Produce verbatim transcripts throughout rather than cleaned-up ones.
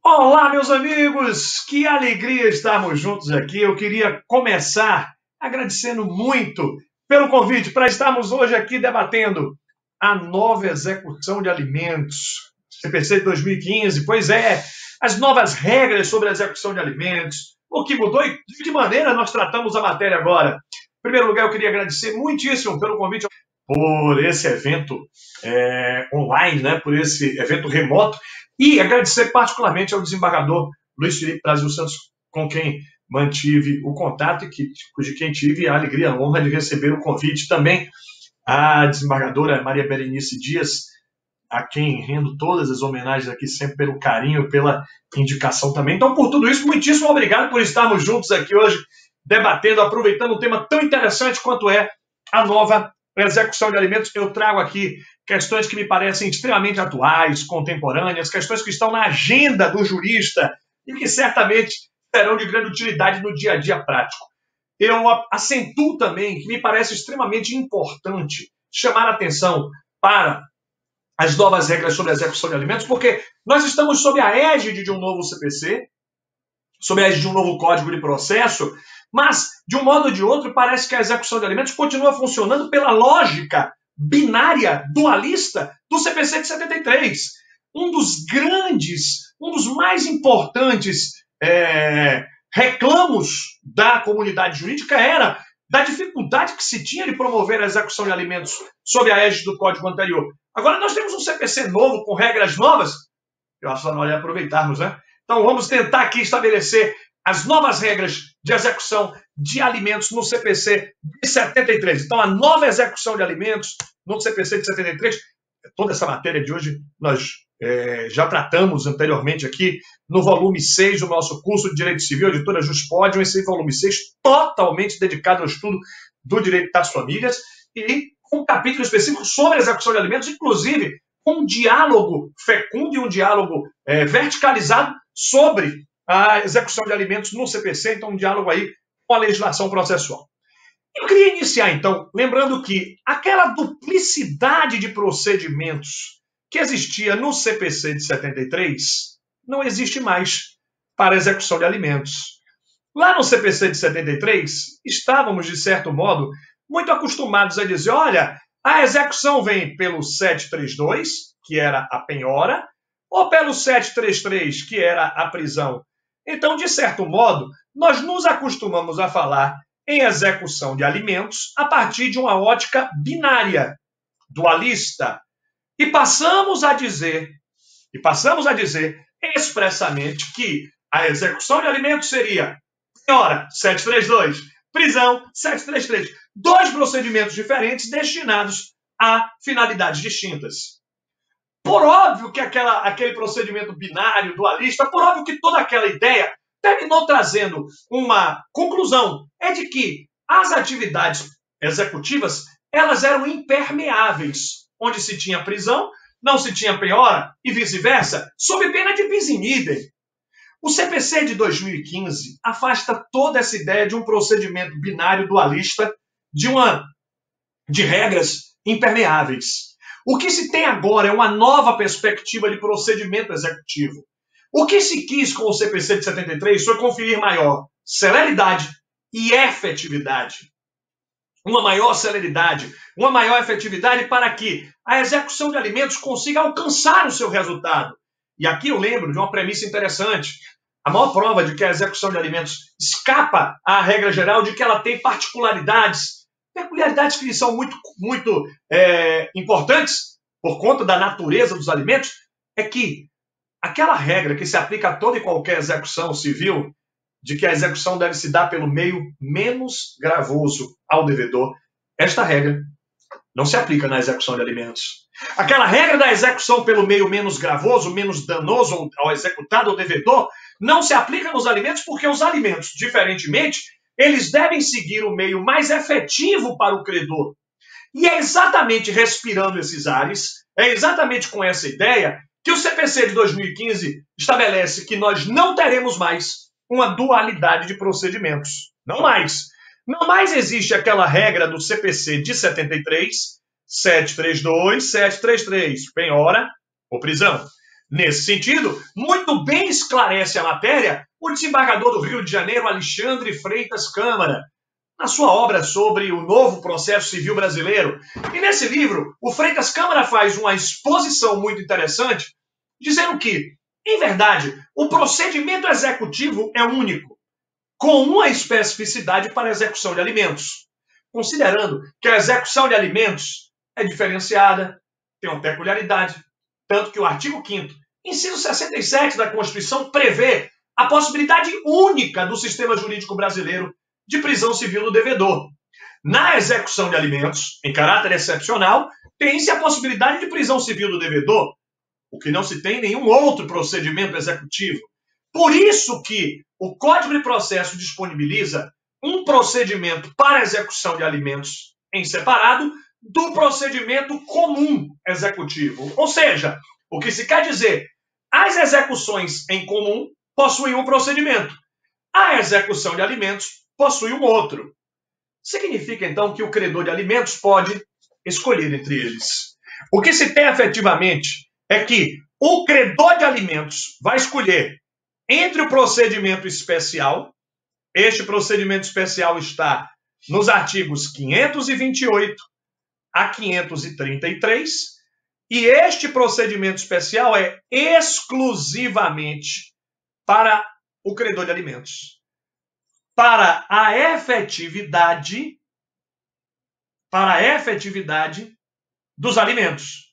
Olá, meus amigos! Que alegria estarmos juntos aqui. Eu queria começar agradecendo muito pelo convite para estarmos hoje aqui debatendo a nova execução de alimentos, C P C de dois mil e quinze. Pois é, as novas regras sobre a execução de alimentos, o que mudou e de que maneira nós tratamos a matéria agora. Em primeiro lugar, eu queria agradecer muitíssimo pelo convite, por esse evento é, online, né, por esse evento remoto, e agradecer particularmente ao desembargador Luiz Felipe Brasil Santos, com quem mantive o contato e que, de quem tive a alegria, a honra de receber o convite. Também a desembargadora Maria Berenice Dias, a quem rendo todas as homenagens aqui, sempre pelo carinho, pela indicação também. Então, por tudo isso, muitíssimo obrigado por estarmos juntos aqui hoje, debatendo, aproveitando um tema tão interessante quanto é a nova execução de alimentos. Eu trago aqui questões que me parecem extremamente atuais, contemporâneas, questões que estão na agenda do jurista e que certamente serão de grande utilidade no dia a dia prático. Eu acentuo também que me parece extremamente importante chamar a atenção para as novas regras sobre a execução de alimentos, porque nós estamos sob a égide de um novo C P C, sob a égide de um novo Código de Processo, mas, de um modo ou de outro, parece que a execução de alimentos continua funcionando pela lógica binária, dualista, do C P C de setenta e três. Um dos grandes, um dos mais importantes é, reclamos da comunidade jurídica era da dificuldade que se tinha de promover a execução de alimentos sob a égide do Código anterior. Agora nós temos um C P C novo, com regras novas. Eu acho que nós vamos aproveitarmos, né? Então vamos tentar aqui estabelecer as novas regras de execução de alimentos no C P C de setenta e três. Então, a nova execução de alimentos no C P C de setenta e três, toda essa matéria de hoje nós é, já tratamos anteriormente aqui no volume seis do nosso curso de Direito Civil, editora Juspodium, esse volume seis totalmente dedicado ao estudo do direito das famílias e com um capítulo específico sobre a execução de alimentos, inclusive com um diálogo fecundo e um diálogo é, verticalizado sobre a execução de alimentos no C P C, então um diálogo aí com a legislação processual. Eu queria iniciar, então, lembrando que aquela duplicidade de procedimentos que existia no C P C de setenta e três não existe mais para a execução de alimentos. Lá no C P C de setenta e três, estávamos, de certo modo, muito acostumados a dizer, olha, a execução vem pelo setecentos e trinta e dois, que era a penhora, ou pelo setecentos e trinta e três, que era a prisão. Então, de certo modo, nós nos acostumamos a falar em execução de alimentos a partir de uma ótica binária, dualista, e passamos a dizer, e passamos a dizer expressamente que a execução de alimentos seria penhora, setecentos e trinta e dois, prisão, setecentos e trinta e três, dois procedimentos diferentes destinados a finalidades distintas. Por óbvio que aquela, aquele procedimento binário, dualista, por óbvio que toda aquela ideia terminou trazendo uma conclusão, é de que as atividades executivas, elas eram impermeáveis, onde se tinha prisão, não se tinha penhora e vice-versa, sob pena de bis in idem. O C P C de dois mil e quinze afasta toda essa ideia de um procedimento binário dualista, de, uma, de regras impermeáveis. O que se tem agora é uma nova perspectiva de procedimento executivo. O que se quis com o C P C de setenta e três foi conferir maior celeridade e efetividade. Uma maior celeridade, uma maior efetividade para que a execução de alimentos consiga alcançar o seu resultado. E aqui eu lembro de uma premissa interessante. A maior prova de que a execução de alimentos escapa à regra geral de que ela tem particularidades, peculiaridades que são muito, muito é, importantes por conta da natureza dos alimentos, é que aquela regra que se aplica a toda e qualquer execução civil, de que a execução deve se dar pelo meio menos gravoso ao devedor, esta regra não se aplica na execução de alimentos. Aquela regra da execução pelo meio menos gravoso, menos danoso ao executado ou devedor, não se aplica nos alimentos porque os alimentos, diferentemente, eles devem seguir o meio mais efetivo para o credor. E é exatamente respirando esses ares, é exatamente com essa ideia que o C P C de dois mil e quinze estabelece que nós não teremos mais uma dualidade de procedimentos. Não mais. Não mais existe aquela regra do C P C de setenta e três, setecentos e trinta e dois, setecentos e trinta e três, penhora ou prisão. Nesse sentido, muito bem esclarece a matéria o desembargador do Rio de Janeiro, Alexandre Freitas Câmara, na sua obra sobre o novo processo civil brasileiro. E nesse livro, o Freitas Câmara faz uma exposição muito interessante, dizendo que, em verdade, o procedimento executivo é único, com uma especificidade para a execução de alimentos, considerando que a execução de alimentos é diferenciada, tem uma peculiaridade, tanto que o artigo quinto, inciso sessenta e sete da Constituição, prevê a possibilidade única do sistema jurídico brasileiro de prisão civil do devedor. Na execução de alimentos, em caráter excepcional, tem-se a possibilidade de prisão civil do devedor, o que não se tem em nenhum outro procedimento executivo. Por isso que o Código de Processo disponibiliza um procedimento para execução de alimentos em separado do procedimento comum executivo. Ou seja, o que se quer dizer, as execuções em comum possuem um procedimento. A execução de alimentos possui um outro. Significa, então, que o credor de alimentos pode escolher entre eles. O que se tem efetivamente é que o credor de alimentos vai escolher entre o procedimento especial. Este procedimento especial está nos artigos quinhentos e vinte e oito a quinhentos e trinta e três, e este procedimento especial é exclusivamente para o credor de alimentos. Para a efetividade, para a efetividade dos alimentos.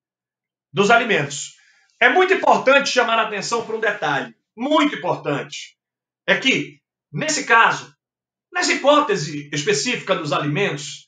Dos alimentos. É muito importante chamar a atenção para um detalhe, muito importante. É que, nesse caso, nessa hipótese específica dos alimentos,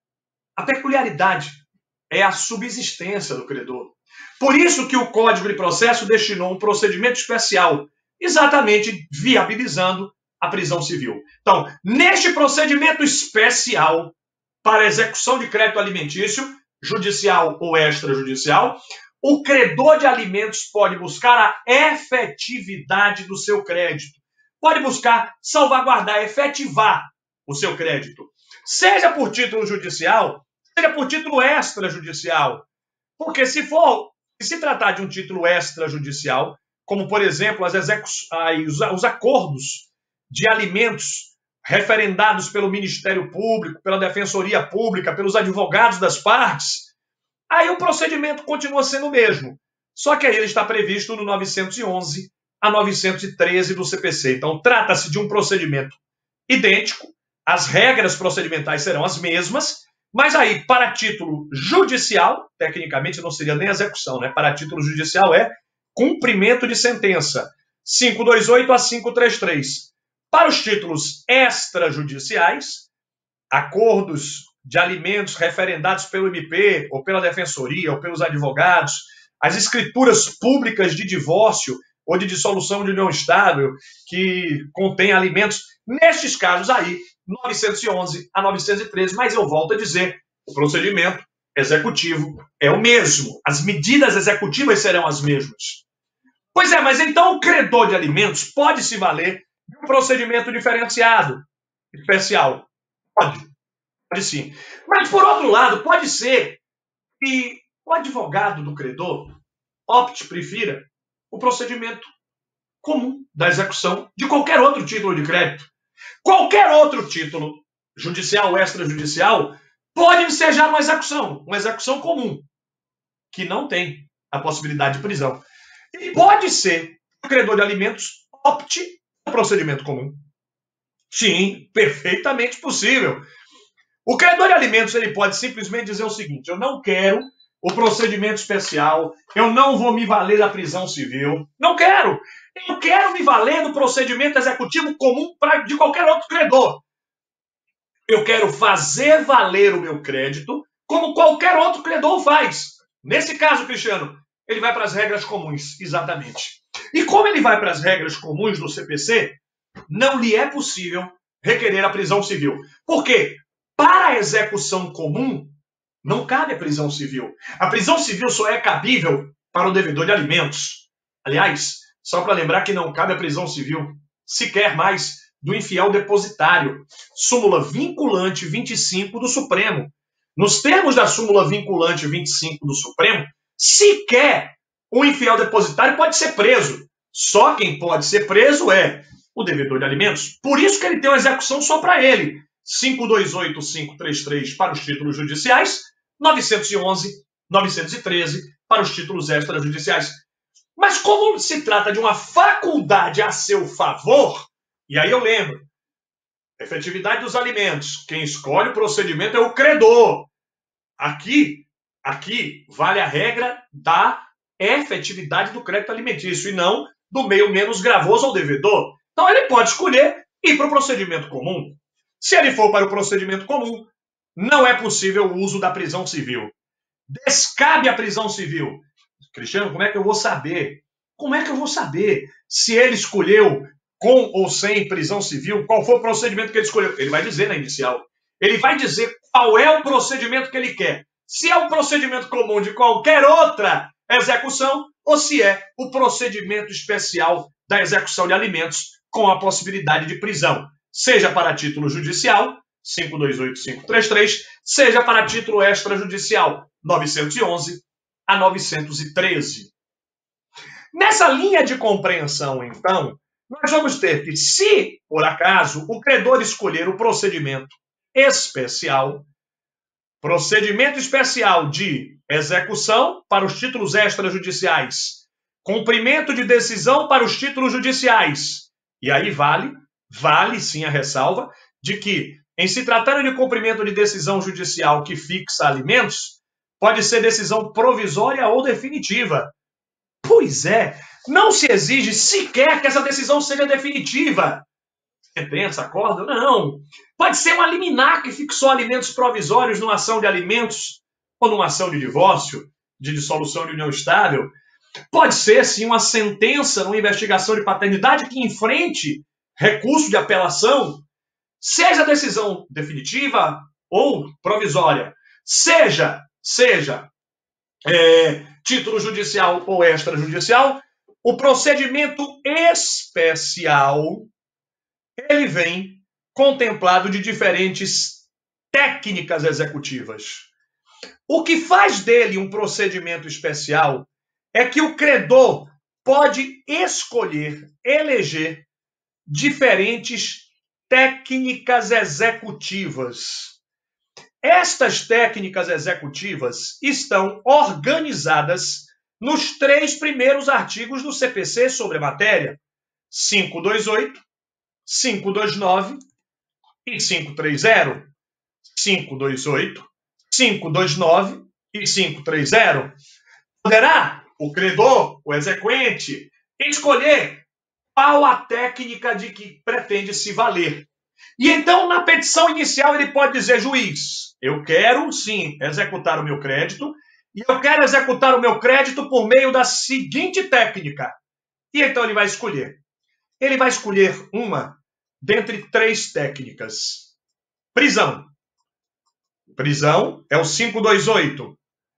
a peculiaridade é a subsistência do credor. Por isso que o Código de Processo destinou um procedimento especial, exatamente viabilizando a prisão civil. Então, neste procedimento especial para execução de crédito alimentício, judicial ou extrajudicial, o credor de alimentos pode buscar a efetividade do seu crédito. Pode buscar salvaguardar, efetivar o seu crédito. Seja por título judicial, seja por título extrajudicial. Porque se for, se tratar de um título extrajudicial, como, por exemplo, as execu... os acordos de alimentos referendados pelo Ministério Público, pela Defensoria Pública, pelos advogados das partes, aí o procedimento continua sendo o mesmo. Só que aí ele está previsto no novecentos e onze a novecentos e treze do C P C. Então, trata-se de um procedimento idêntico, as regras procedimentais serão as mesmas, mas aí, para título judicial, tecnicamente não seria nem execução, né? Para título judicial é cumprimento de sentença, quinhentos e vinte e oito a quinhentos e trinta e três. Para os títulos extrajudiciais, acordos de alimentos referendados pelo M P, ou pela Defensoria, ou pelos advogados, as escrituras públicas de divórcio ou de dissolução de união estável, que contém alimentos, nestes casos aí, novecentos e onze a novecentos e treze, mas eu volto a dizer, o procedimento executivo é o mesmo, as medidas executivas serão as mesmas. Pois é, mas então o credor de alimentos pode se valer de um procedimento diferenciado, especial. Pode, pode sim. Mas, por outro lado, pode ser que o advogado do credor opte, prefira, o procedimento comum da execução de qualquer outro título de crédito. Qualquer outro título, judicial ou extrajudicial, pode ensejar uma execução, uma execução comum, que não tem a possibilidade de prisão. E pode ser que o credor de alimentos opte pelo procedimento comum. Sim, perfeitamente possível. O credor de alimentos ele pode simplesmente dizer o seguinte: eu não quero o procedimento especial, eu não vou me valer da prisão civil, não quero. Eu quero me valer do procedimento executivo comum pra, de qualquer outro credor. Eu quero fazer valer o meu crédito como qualquer outro credor faz. Nesse caso, Cristiano, ele vai para as regras comuns, exatamente. E como ele vai para as regras comuns do C P C, não lhe é possível requerer a prisão civil. Por quê? Para a execução comum, não cabe a prisão civil. A prisão civil só é cabível para o devedor de alimentos. Aliás, só para lembrar que não cabe a prisão civil sequer mais do infiel depositário. Súmula vinculante vinte e cinco do Supremo. Nos termos da súmula vinculante vinte e cinco do Supremo, sequer o infiel depositário pode ser preso. Só quem pode ser preso é o devedor de alimentos. Por isso que ele tem uma execução só para ele. cinco dois oito, cinco três três para os títulos judiciais, novecentos e onze, novecentos e treze para os títulos extrajudiciais. Mas como se trata de uma faculdade a seu favor, e aí eu lembro, efetividade dos alimentos, quem escolhe o procedimento é o credor. Aqui, aqui vale a regra da efetividade do crédito alimentício e não do meio menos gravoso ao devedor. Então ele pode escolher ir para o procedimento comum. Se ele for para o procedimento comum, não é possível o uso da prisão civil. Descabe a prisão civil. Cristiano, como é que eu vou saber? Como é que eu vou saber se ele escolheu com ou sem prisão civil? Qual foi o procedimento que ele escolheu? Ele vai dizer na inicial. Ele vai dizer qual é o procedimento que ele quer. Se é o procedimento comum de qualquer outra execução ou se é o procedimento especial da execução de alimentos com a possibilidade de prisão. Seja para título judicial, cinco dois oito, cinco três três, seja para título extrajudicial, novecentos e onze a novecentos e treze. Nessa linha de compreensão, então, nós vamos ter que, se, por acaso, o credor escolher o procedimento especial, procedimento especial de execução para os títulos extrajudiciais, cumprimento de decisão para os títulos judiciais, e aí vale, vale sim a ressalva de que, em se tratando de cumprimento de decisão judicial que fixa alimentos, pode ser decisão provisória ou definitiva. Pois é, não se exige sequer que essa decisão seja definitiva. Sentença, acordo? Não. Pode ser uma liminar que fixou alimentos provisórios numa ação de alimentos ou numa ação de divórcio, de dissolução de união estável. Pode ser, sim, uma sentença numa investigação de paternidade que enfrente recurso de apelação, seja decisão definitiva ou provisória, seja, seja é, título judicial ou extrajudicial, o procedimento especial ele vem contemplado de diferentes técnicas executivas. O que faz dele um procedimento especial é que o credor pode escolher, eleger diferentes técnicas executivas. Estas técnicas executivas estão organizadas nos três primeiros artigos do C P C sobre a matéria, cinco dois oito, cinco dois nove e cinco três zero. cinco dois oito, cinco dois nove e cinco três zero. Poderá o credor, o exequente, escolher qual a técnica de que pretende se valer. E então, na petição inicial, ele pode dizer, juiz, eu quero, sim, executar o meu crédito, e eu quero executar o meu crédito por meio da seguinte técnica. E então ele vai escolher. Ele vai escolher uma dentre três técnicas. Prisão. Prisão é o cinco dois oito.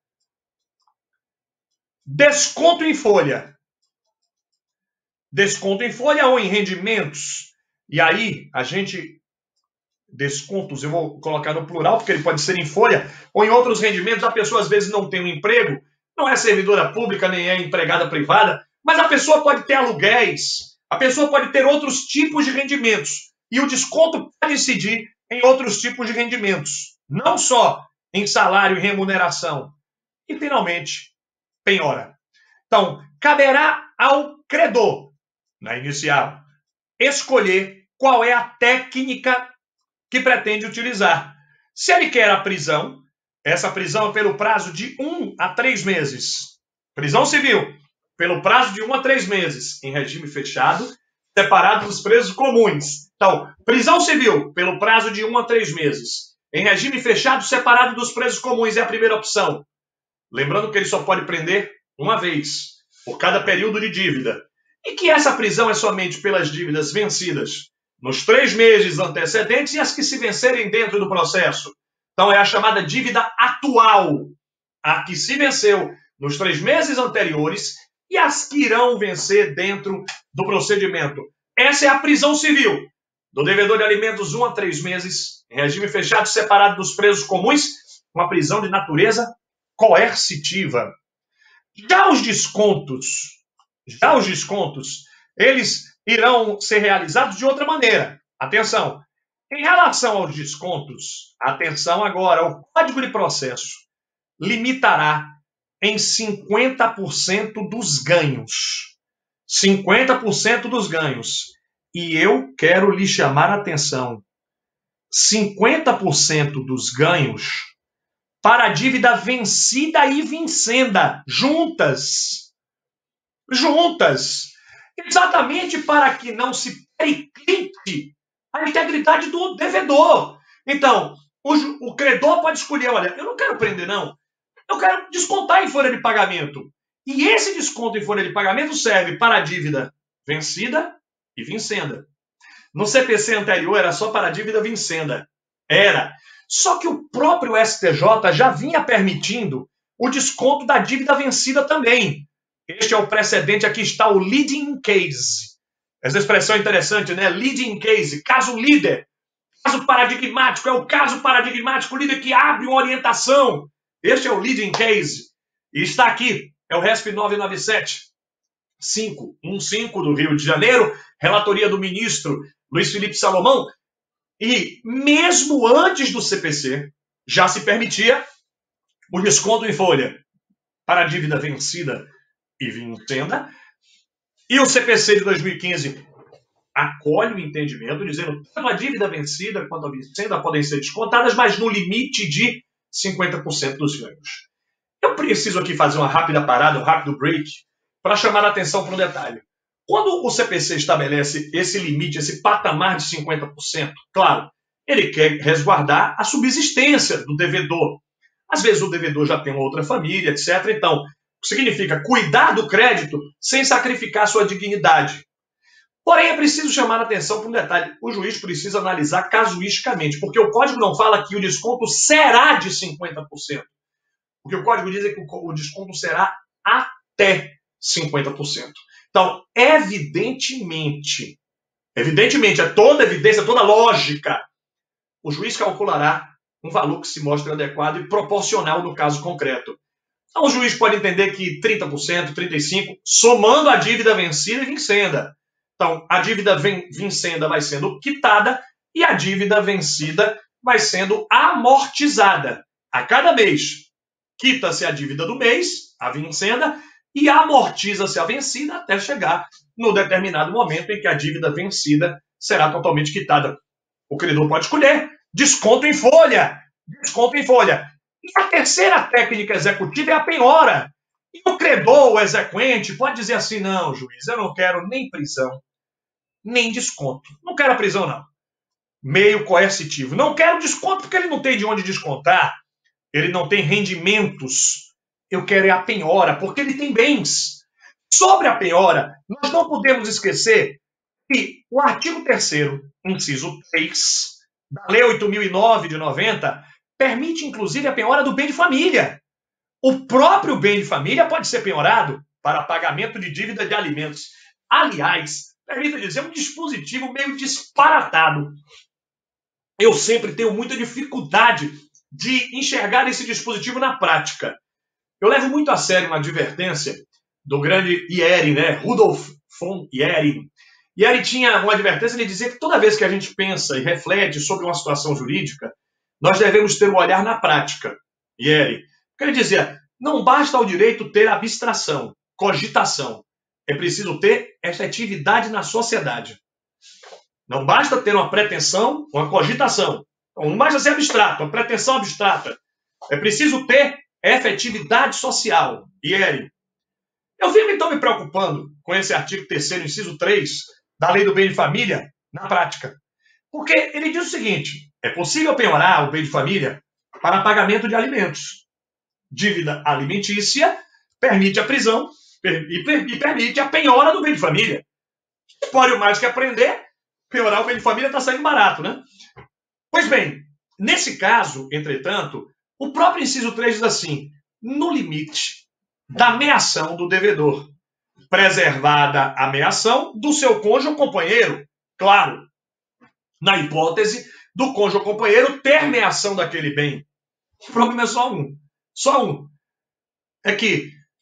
Desconto em folha. Desconto em folha ou em rendimentos. E aí, a gente... Descontos, eu vou colocar no plural, porque ele pode ser em folha ou em outros rendimentos. A pessoa, às vezes, não tem um emprego, não é servidora pública, nem é empregada privada, mas a pessoa pode ter aluguéis, a pessoa pode ter outros tipos de rendimentos. E o desconto pode incidir em outros tipos de rendimentos, não só em salário e remuneração. E, finalmente, penhora. Então, caberá ao credor, na inicial, escolher qual é a técnica que pretende utilizar. Se ele quer a prisão, essa prisão é pelo prazo de um a três meses. Prisão civil, pelo prazo de um a três meses, em regime fechado, separado dos presos comuns. Então, prisão civil, pelo prazo de um a três meses, em regime fechado, separado dos presos comuns, é a primeira opção. Lembrando que ele só pode prender uma vez, por cada período de dívida. E que essa prisão é somente pelas dívidas vencidas nos três meses antecedentes e as que se vencerem dentro do processo. Então, é a chamada dívida atual, a que se venceu nos três meses anteriores e as que irão vencer dentro do procedimento. Essa é a prisão civil do devedor de alimentos um a três meses, em regime fechado, separado dos presos comuns, uma prisão de natureza coercitiva. Já os descontos, já os descontos, eles irão ser realizados de outra maneira. Atenção, em relação aos descontos, atenção agora, o Código de Processo limitará em cinquenta por cento dos ganhos. cinquenta por cento dos ganhos. E eu quero lhe chamar a atenção. cinquenta por cento dos ganhos para a dívida vencida e vincenda, juntas. Juntas. Exatamente para que não se periclite a integridade do devedor. Então, o, o credor pode escolher, olha, eu não quero prender, não. Eu quero descontar em folha de pagamento. E esse desconto em folha de pagamento serve para a dívida vencida e vincenda. No C P C anterior era só para a dívida vincenda. Era. Só que o próprio S T J já vinha permitindo o desconto da dívida vencida também. Este é o precedente, aqui está o leading case. Essa expressão é interessante, né? Leading case, caso líder. Caso paradigmático, é o caso paradigmático, o líder que abre uma orientação. Este é o leading case. E está aqui, é o R E S P nove nove sete cinco um cinco do Rio de Janeiro, relatoria do ministro Luiz Felipe Salomão. E mesmo antes do C P C, já se permitia o desconto em folha para a dívida vencida e vincenda. E o C P C de dois mil e quinze acolhe o entendimento, dizendo que tanto a dívida vencida quanto a vincenda podem ser descontadas, mas no limite de cinquenta por cento dos ganhos. Eu preciso aqui fazer uma rápida parada, um rápido break, para chamar a atenção para um detalhe. Quando o C P C estabelece esse limite, esse patamar de cinquenta por cento, claro, ele quer resguardar a subsistência do devedor. Às vezes o devedor já tem uma outra família, etcétera. Então, significa cuidar do crédito sem sacrificar sua dignidade. Porém, é preciso chamar a atenção para um detalhe. O juiz precisa analisar casuisticamente, porque o código não fala que o desconto será de cinquenta por cento. O que o código diz é que o desconto será até cinquenta por cento. Então, evidentemente, evidentemente, é toda evidência, toda lógica, o juiz calculará um valor que se mostre adequado e proporcional no caso concreto. Então, o juiz pode entender que trinta por cento, trinta e cinco por cento, somando a dívida vencida e vincenda. Então, a dívida vincenda vai sendo quitada e a dívida vencida vai sendo amortizada. A cada mês, quita-se a dívida do mês, a vincenda, e amortiza-se a vencida até chegar no determinado momento em que a dívida vencida será totalmente quitada. O credor pode escolher desconto em folha, desconto em folha. E a terceira técnica executiva é a penhora. E o credor, o exequente, pode dizer assim, não, juiz, eu não quero nem prisão, nem desconto. Não quero a prisão, não. Meio coercitivo. Não quero desconto porque ele não tem de onde descontar, ele não tem rendimentos. Eu quero é a penhora, porque ele tem bens. Sobre a penhora, nós não podemos esquecer que o artigo terceiro, inciso três, da Lei oito mil e nove de noventa, permite, inclusive, a penhora do bem de família. O próprio bem de família pode ser penhorado para pagamento de dívida de alimentos. Aliás, permita dizer, um dispositivo meio disparatado. Eu sempre tenho muita dificuldade de enxergar esse dispositivo na prática. Eu levo muito a sério uma advertência do grande Ihering, né? Rudolf von Ihering. Ihering tinha uma advertência, ele dizia que toda vez que a gente pensa e reflete sobre uma situação jurídica, nós devemos ter o olhar na prática. Ihering. Porque ele dizia, não basta ao direito ter abstração, cogitação. É preciso ter efetividade na sociedade. Não basta ter uma pretensão, uma cogitação. Não basta ser abstrato, uma pretensão abstrata. É preciso ter efetividade social. Ihering. Eu fico então me preocupando com esse artigo terceiro, inciso três, da Lei do Bem de Família, na prática. Porque ele diz o seguinte, é possível penhorar o bem de família para pagamento de alimentos. Dívida alimentícia permite a prisão e permite a penhora do bem de família. Pode mais que aprender, penhorar o bem de família está saindo barato, né? Pois bem, nesse caso, entretanto, o próprio inciso três diz assim, no limite da meação do devedor, preservada a meação do seu cônjuge ou companheiro, claro, na hipótese do cônjuge ou companheiro ter meação daquele bem. O problema é só um, só um. É que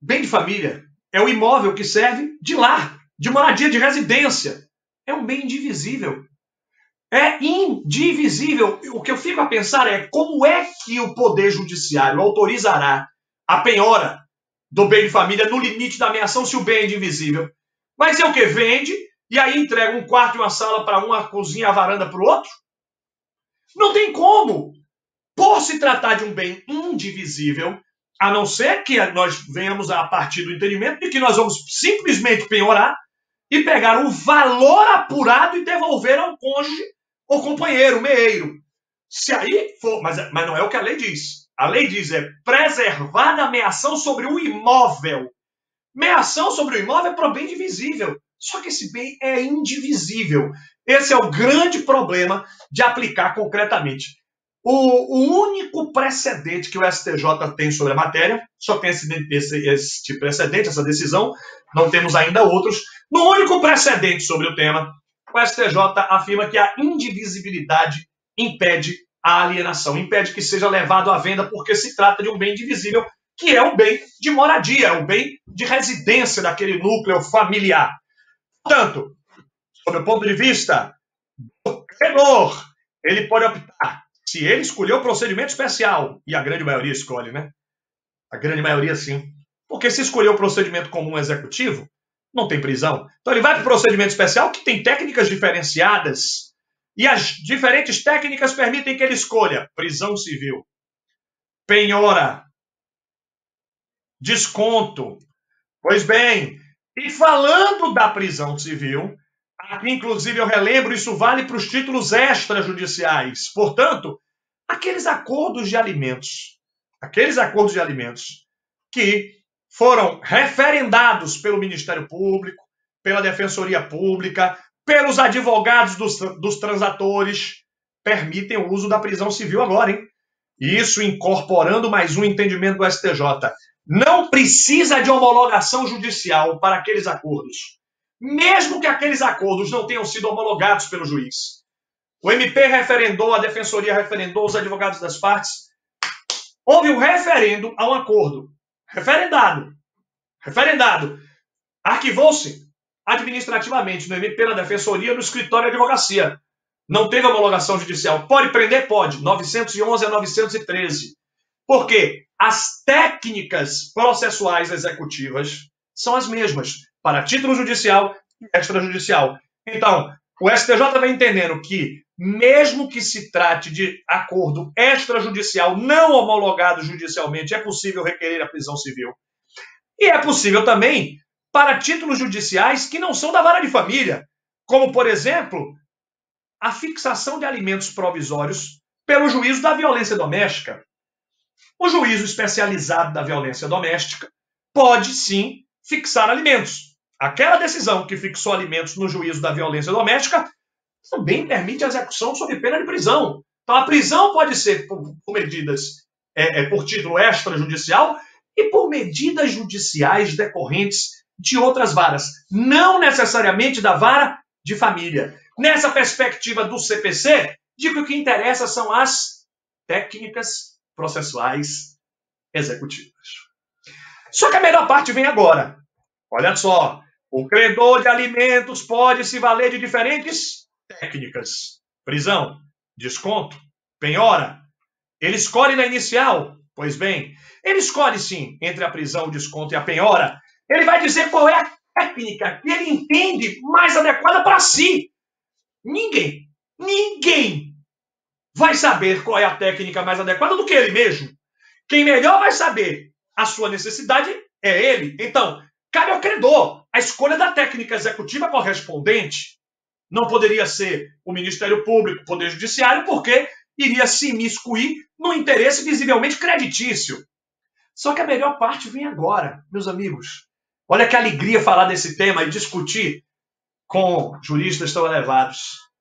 bem de família é o imóvel que serve de lar, de moradia, de residência. É um bem indivisível. É indivisível. O que eu fico a pensar é como é que o Poder Judiciário autorizará a penhora do bem de família no limite da ameação se o bem é indivisível. Vai ser o quê? Vende e aí entrega um quarto e uma sala para um, a cozinha e a varanda para o outro? Não tem como. Por se tratar de um bem indivisível, a não ser que nós venhamos a partir do entendimento de que nós vamos simplesmente penhorar e pegar o valor apurado e devolver ao cônjuge ou companheiro, meeiro. Se aí for, mas, mas não é o que a lei diz. A lei diz é preservar a meação sobre o imóvel. Meação sobre o imóvel é para o bem divisível. Só que esse bem é indivisível. Esse é o grande problema de aplicar concretamente. O, o único precedente que o S T J tem sobre a matéria, só tem esse, esse, esse precedente, essa decisão, não temos ainda outros. No único precedente sobre o tema, o S T J afirma que a indivisibilidade impede a alienação, impede que seja levado à venda porque se trata de um bem divisível, que é o bem de moradia, é o bem de residência daquele núcleo familiar. Portanto, sob o ponto de vista do credor, ele pode optar, se ele escolher o procedimento especial, e a grande maioria escolhe, né? A grande maioria sim. Porque se escolher o procedimento comum executivo, não tem prisão. Então ele vai para o procedimento especial que tem técnicas diferenciadas e as diferentes técnicas permitem que ele escolha prisão civil, penhora, desconto. Pois bem, e falando da prisão civil, aqui inclusive eu relembro, isso vale para os títulos extrajudiciais. Portanto, aqueles acordos de alimentos, aqueles acordos de alimentos que foram referendados pelo Ministério Público, pela Defensoria Pública, pelos advogados dos, dos transatores, permitem o uso da prisão civil agora, hein? Isso incorporando mais um entendimento do S T J. Não precisa de homologação judicial para aqueles acordos, mesmo que aqueles acordos não tenham sido homologados pelo juiz. O M P referendou, a Defensoria referendou, os advogados das partes. Houve um referendo a um acordo. Referendado. Referendado. Arquivou-se administrativamente no M P, na Defensoria, no escritório de advocacia. Não teve homologação judicial. Pode prender? Pode. novecentos e onze a novecentos e treze. Por quê? As técnicas processuais executivas são as mesmas para título judicial e extrajudicial. Então, o S T J vem entendendo que, mesmo que se trate de acordo extrajudicial não homologado judicialmente, é possível requerer a prisão civil. E é possível também para títulos judiciais que não são da vara de família, como, por exemplo, a fixação de alimentos provisórios pelo juízo da violência doméstica. O juízo especializado da violência doméstica pode, sim, fixar alimentos. Aquela decisão que fixou alimentos no juízo da violência doméstica também permite a execução sob pena de prisão. Então, a prisão pode ser por, por medidas, é, é, por título extrajudicial e por medidas judiciais decorrentes de outras varas, não necessariamente da vara de família. Nessa perspectiva do C P C, digo que o que interessa são as técnicas processuais executivas. Só que a melhor parte vem agora. Olha só, o credor de alimentos pode se valer de diferentes técnicas. Prisão, desconto, penhora. Ele escolhe na inicial? Pois bem, ele escolhe sim entre a prisão, o desconto e a penhora. Ele vai dizer qual é a técnica que ele entende mais adequada para si. Ninguém, ninguém vai saber qual é a técnica mais adequada do que ele mesmo. Quem melhor vai saber a sua necessidade é ele. Então, cabe ao credor a escolha da técnica executiva correspondente. Não poderia ser o Ministério Público, o Poder Judiciário, porque iria se imiscuir no interesse visivelmente creditício. Só que a melhor parte vem agora, meus amigos. Olha que alegria falar desse tema e discutir com juristas tão elevados.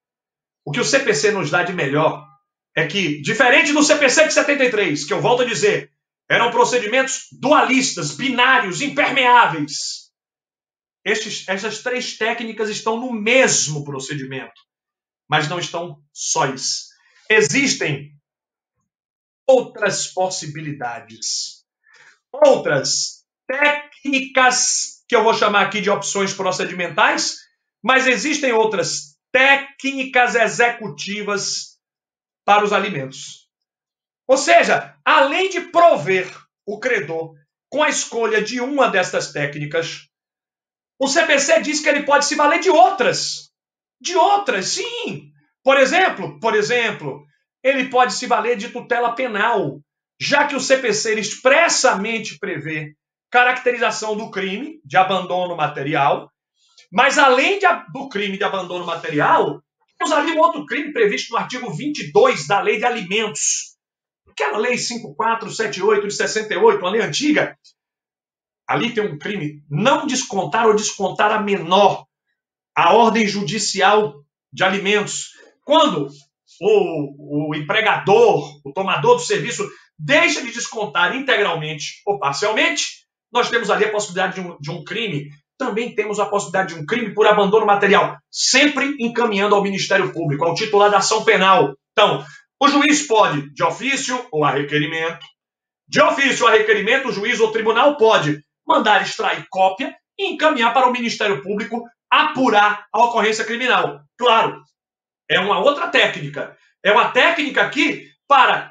O que o C P C nos dá de melhor é que, diferente do C P C de setenta e três, que eu volto a dizer, eram procedimentos dualistas, binários, impermeáveis. Estes, estas três técnicas estão no mesmo procedimento, mas não estão sóis. Existem outras possibilidades, outras técnicas técnicas que eu vou chamar aqui de opções procedimentais, mas existem outras técnicas executivas para os alimentos. Ou seja, além de prover o credor com a escolha de uma destas técnicas, o C P C diz que ele pode se valer de outras. De outras, sim. Por exemplo, por exemplo, ele pode se valer de tutela penal, já que o C P C ele expressamente prevê caracterização do crime de abandono material, mas além de, do crime de abandono material, temos ali um outro crime previsto no artigo vinte e dois da Lei de Alimentos, que é a Lei cinco mil quatrocentos e setenta e oito de sessenta e oito, uma lei antiga. Ali tem um crime, não descontar ou descontar a menor a ordem judicial de alimentos. Quando o, o empregador, o tomador do serviço, deixa de descontar integralmente ou parcialmente, nós temos ali a possibilidade de um, de um crime. Também temos a possibilidade de um crime por abandono material, sempre encaminhando ao Ministério Público, ao titular da ação penal. Então, o juiz pode, de ofício ou a requerimento, de ofício ou a requerimento, o juiz ou o tribunal pode mandar extrair cópia e encaminhar para o Ministério Público apurar a ocorrência criminal. Claro, é uma outra técnica. É uma técnica aqui para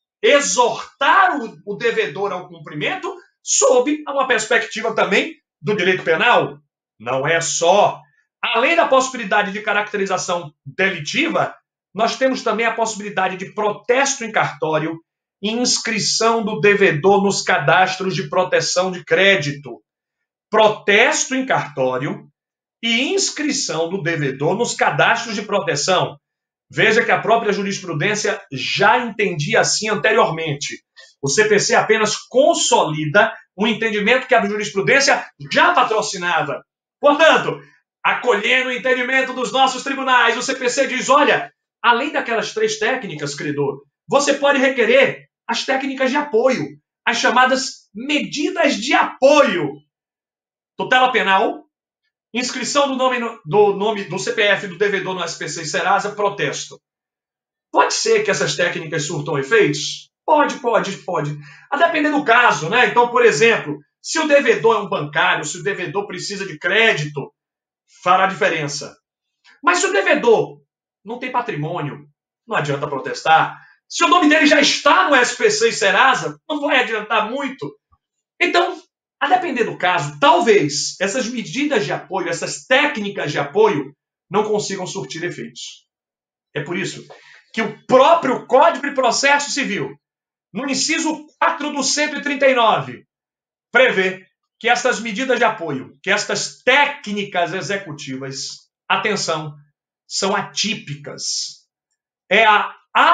exortar o, o devedor ao cumprimento sob uma perspectiva também do direito penal. Não é só. Além da possibilidade de caracterização delitiva, nós temos também a possibilidade de protesto em cartório e inscrição do devedor nos cadastros de proteção de crédito. Protesto em cartório e inscrição do devedor nos cadastros de proteção. Veja que a própria jurisprudência já entendia assim anteriormente. O C P C apenas consolida um entendimento que a jurisprudência já patrocinava. Portanto, acolhendo o entendimento dos nossos tribunais, o C P C diz, olha, além daquelas três técnicas, credor, você pode requerer as técnicas de apoio, as chamadas medidas de apoio. Tutela penal, inscrição do nome, do nome do C P F do devedor no S P C e Serasa, protesto. Pode ser que essas técnicas surtam efeitos? Pode, pode, pode. A depender do caso, né? Então, por exemplo, se o devedor é um bancário, se o devedor precisa de crédito, fará diferença. Mas se o devedor não tem patrimônio, não adianta protestar. Se o nome dele já está no S P C e Serasa, não vai adiantar muito. Então, a depender do caso, talvez essas medidas de apoio, essas técnicas de apoio, não consigam surtir efeitos. É por isso que o próprio Código de Processo Civil, no inciso quatro do cento e trinta e nove, prevê que essas medidas de apoio, que estas técnicas executivas, atenção, são atípicas. É a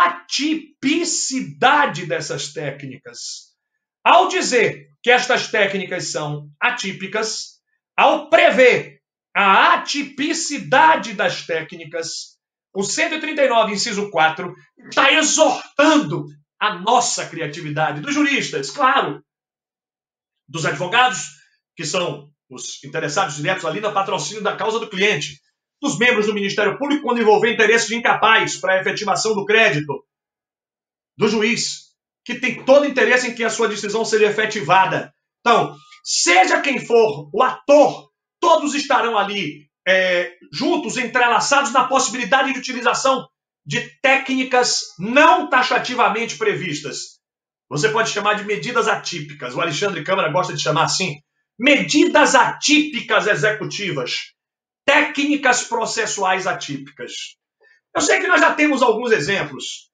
atipicidade dessas técnicas. Ao dizer que estas técnicas são atípicas, ao prever a atipicidade das técnicas, o cento e trinta e nove, inciso quatro, está exortando a nossa criatividade, dos juristas, claro, dos advogados, que são os interessados diretos ali no patrocínio da causa do cliente, dos membros do Ministério Público quando envolver interesse de incapaz para a efetivação do crédito, do juiz, que tem todo interesse em que a sua decisão seja efetivada. Então, seja quem for o ator, todos estarão ali é, juntos, entrelaçados na possibilidade de utilização de técnicas não taxativamente previstas. Você pode chamar de medidas atípicas. O Alexandre Câmara gosta de chamar assim. Medidas atípicas executivas. Técnicas processuais atípicas. Eu sei que nós já temos alguns exemplos.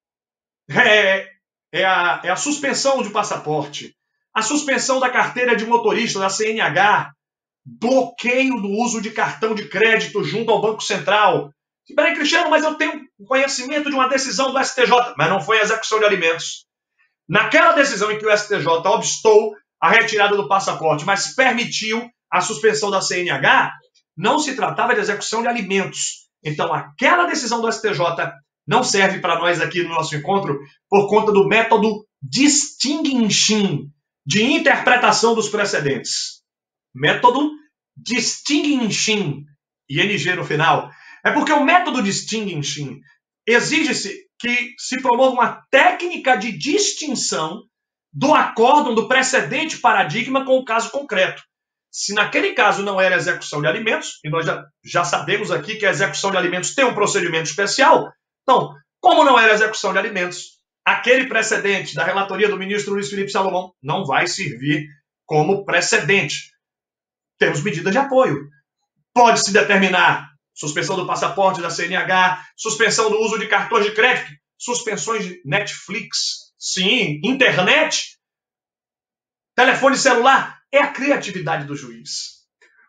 É, é, a, é a suspensão de passaporte, a suspensão da carteira de motorista, da C N H, bloqueio do uso de cartão de crédito junto ao Banco Central. Peraí, Cristiano, mas eu tenho conhecimento de uma decisão do S T J, mas não foi a execução de alimentos. Naquela decisão em que o S T J obstou a retirada do passaporte, mas permitiu a suspensão da C N H, não se tratava de execução de alimentos. Então, aquela decisão do S T J não serve para nós aqui no nosso encontro por conta do método distinguishing, de interpretação dos precedentes. Método distinguishing, I N G no final. É porque o método distinguishing exige-se que se promova uma técnica de distinção do acórdão, do precedente paradigma com o caso concreto. Se naquele caso não era execução de alimentos, e nós já, já sabemos aqui que a execução de alimentos tem um procedimento especial, então, como não era execução de alimentos, aquele precedente da relatoria do ministro Luiz Felipe Salomão não vai servir como precedente. Temos medidas de apoio. Pode-se determinar suspensão do passaporte da C N H, suspensão do uso de cartões de crédito, suspensões de Netflix, sim, internet, telefone celular. É a criatividade do juiz.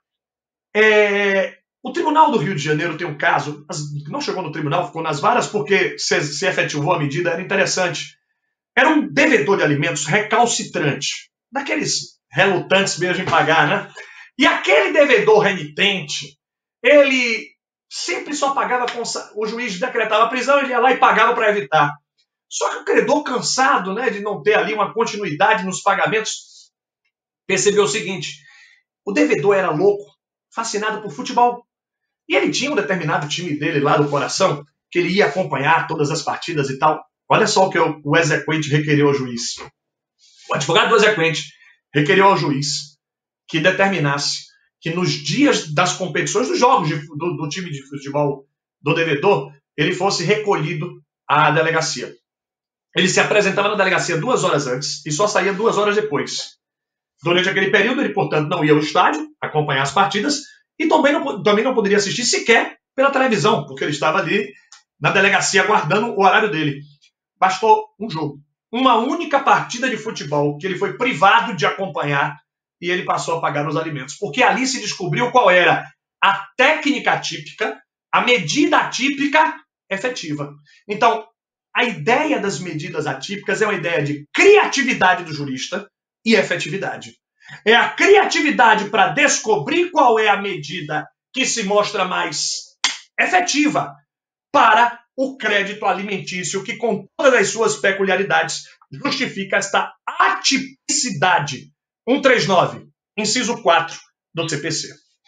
É... O Tribunal do Rio de Janeiro tem um caso, não chegou no tribunal, ficou nas varas porque se, se efetivou a medida, era interessante. Era um devedor de alimentos recalcitrante, daqueles relutantes mesmo em pagar, né? E aquele devedor remitente, ele sempre só pagava com... O juiz decretava a prisão, ele ia lá e pagava para evitar. Só que o credor, cansado, né, de não ter ali uma continuidade nos pagamentos, percebeu o seguinte: o devedor era louco, fascinado por futebol. E ele tinha um determinado time dele lá do coração, que ele ia acompanhar todas as partidas e tal. Olha só o que o exequente requeriu ao juiz. O advogado do exequente requeriu ao juiz que determinasse que nos dias das competições, dos jogos de, do, do time de futebol do devedor, ele fosse recolhido à delegacia. Ele se apresentava na delegacia duas horas antes e só saía duas horas depois. Durante aquele período, ele, portanto, não ia ao estádio acompanhar as partidas e também não, também não poderia assistir sequer pela televisão, porque ele estava ali na delegacia aguardando o horário dele. Bastou um jogo, uma única partida de futebol que ele foi privado de acompanhar e ele passou a pagar os alimentos, porque ali se descobriu qual era a técnica atípica, a medida atípica efetiva. Então, a ideia das medidas atípicas é uma ideia de criatividade do jurista e efetividade. É a criatividade para descobrir qual é a medida que se mostra mais efetiva para o crédito alimentício, que com todas as suas peculiaridades justifica esta atipicidade. cento e trinta e nove, inciso quatro do C P C.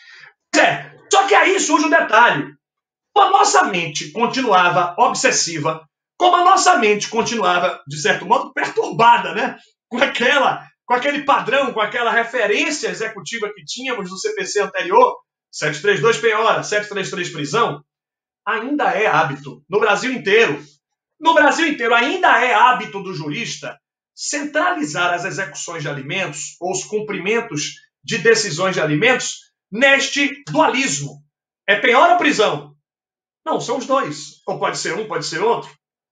É, só que aí surge um detalhe. Como a nossa mente continuava obsessiva, como a nossa mente continuava, de certo modo, perturbada, né? Com aquela... com aquele padrão, com aquela referência executiva que tínhamos no C P C anterior, setecentos e trinta e dois penhora, setecentos e trinta e três prisão, ainda é hábito, no Brasil inteiro, no Brasil inteiro ainda é hábito do jurista centralizar as execuções de alimentos ou os cumprimentos de decisões de alimentos neste dualismo. É penhora ou prisão? Não, são os dois. Ou pode ser um, pode ser outro.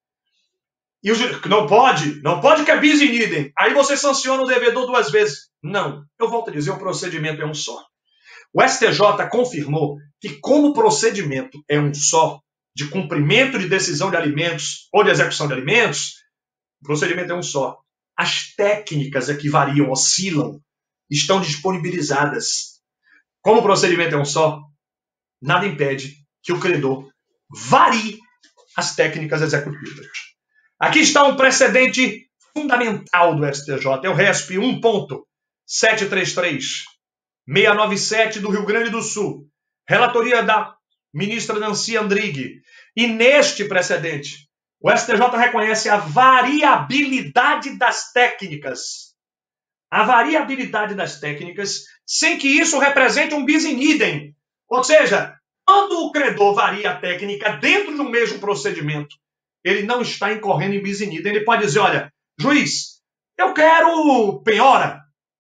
E o juiz, não pode, não pode que é bis in idem. Aí você sanciona o devedor duas vezes. Não, eu volto a dizer, o procedimento é um só. O S T J confirmou que como o procedimento é um só, de cumprimento de decisão de alimentos ou de execução de alimentos, o procedimento é um só. As técnicas é que variam, oscilam, estão disponibilizadas. Como o procedimento é um só, nada impede que o credor varie as técnicas executivas. Aqui está um precedente fundamental do S T J, é o R E S P um ponto setecentos e trinta e três, seiscentos e noventa e sete do Rio Grande do Sul, relatoria da ministra Nancy Andrighi. E neste precedente, o S T J reconhece a variabilidade das técnicas. A variabilidade das técnicas, sem que isso represente um bis in idem. Ou seja, quando o credor varia a técnica dentro de um mesmo procedimento, ele não está incorrendo em bis in idem. Ele pode dizer, olha, juiz, eu quero penhora.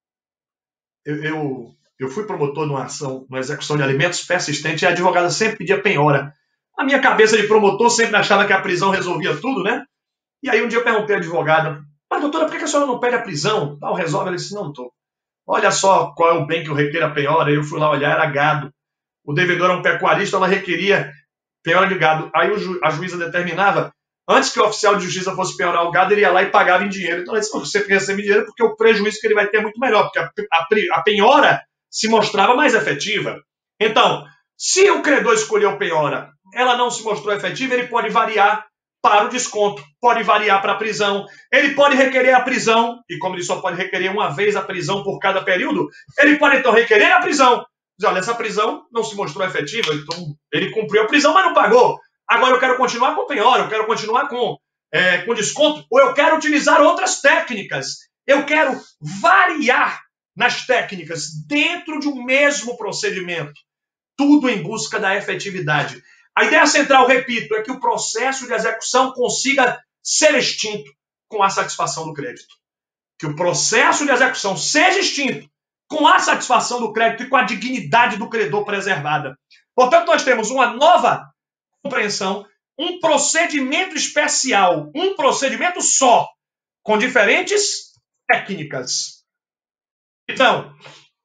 Eu, eu, eu fui promotor numa ação, numa execução de alimentos persistente, e a advogada sempre pedia penhora. A minha cabeça de promotor sempre achava que a prisão resolvia tudo, né? E aí um dia eu perguntei à advogada, mas doutora, por que a senhora não pede a prisão? Tal, resolve. Ela disse, não, doutor. Olha só qual é o bem que eu requeiro a penhora. Eu fui lá olhar, era gado. O devedor era um pecuarista, ela requeria penhora de gado. Aí o ju a juíza determinava, antes que o oficial de justiça fosse penhorar o gado, ele ia lá e pagava em dinheiro. Então ela disse, você recebe dinheiro porque o prejuízo que ele vai ter é muito melhor, porque a, a, a penhora se mostrava mais efetiva. Então, se o credor escolheu penhora, ela não se mostrou efetiva, ele pode variar para o desconto, pode variar para a prisão, ele pode requerer a prisão, e como ele só pode requerer uma vez a prisão por cada período, ele pode então requerer a prisão. Diz, olha, essa prisão não se mostrou efetiva, então ele cumpriu a prisão, mas não pagou. Agora eu quero continuar com penhora, eu quero continuar com, é, com desconto, ou eu quero utilizar outras técnicas. Eu quero variar nas técnicas dentro de um mesmo procedimento. Tudo em busca da efetividade. A ideia central, repito, é que o processo de execução consiga ser extinto com a satisfação do crédito. Que o processo de execução seja extinto com a satisfação do crédito e com a dignidade do credor preservada. Portanto, nós temos uma nova compreensão, um procedimento especial, um procedimento só, com diferentes técnicas. Então,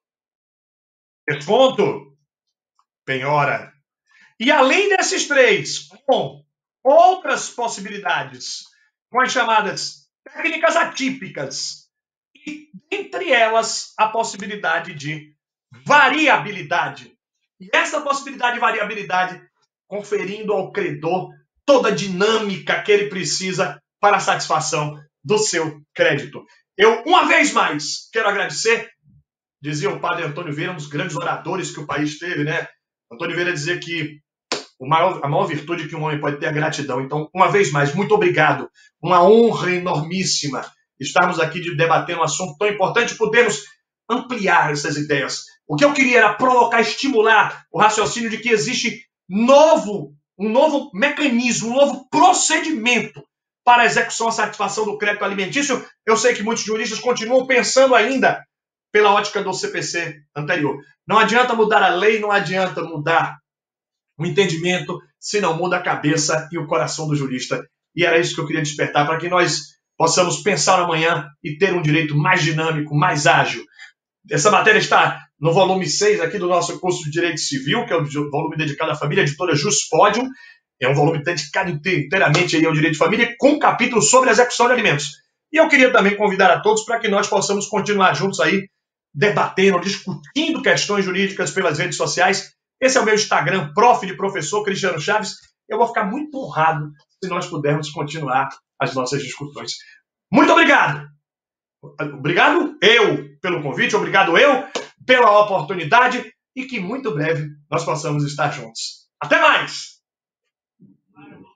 desconto, penhora. E além desses três, com outras possibilidades, com as chamadas técnicas atípicas, e entre elas a possibilidade de variabilidade. E essa possibilidade de variabilidade conferindo ao credor toda a dinâmica que ele precisa para a satisfação do seu crédito. Eu, uma vez mais, quero agradecer, dizia o padre Antônio Vieira, um dos grandes oradores que o país teve, né? Antônio Vieira dizia que o maior, a maior virtude que um homem pode ter é a gratidão. Então, uma vez mais, muito obrigado. Uma honra enormíssima estarmos aqui de debater um assunto tão importante, podermos ampliar essas ideias. O que eu queria era provocar, estimular o raciocínio de que existe novo, um novo mecanismo, um novo procedimento para a execução e satisfação do crédito alimentício. Eu sei que muitos juristas continuam pensando ainda pela ótica do C P C anterior. Não adianta mudar a lei, não adianta mudar o entendimento, se não muda a cabeça e o coração do jurista. E era isso que eu queria despertar, para que nós possamos pensar amanhã e ter um direito mais dinâmico, mais ágil. Essa matéria está no volume seis aqui do nosso curso de Direito Civil, que é o volume dedicado à família, editora Juspodium. É um volume dedicado inteiramente aí ao direito de família, com um capítulo sobre execução de alimentos. E eu queria também convidar a todos para que nós possamos continuar juntos aí, debatendo, discutindo questões jurídicas pelas redes sociais. Esse é o meu Instagram, prof de professor Cristiano Chaves. Eu vou ficar muito honrado se nós pudermos continuar as nossas discussões. Muito obrigado! Obrigado eu pelo convite, obrigado eu pela oportunidade e que muito breve nós possamos estar juntos. Até mais!